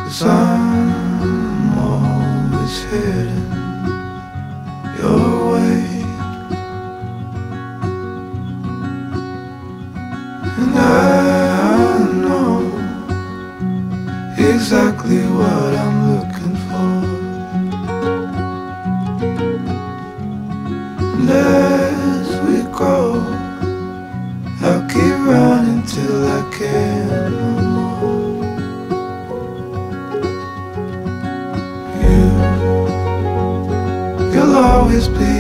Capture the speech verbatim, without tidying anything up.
'Cause I'm always heading your way, and I know exactly what I'm looking for. And as we grow, I'll keep running till I can no more. You, you'll always be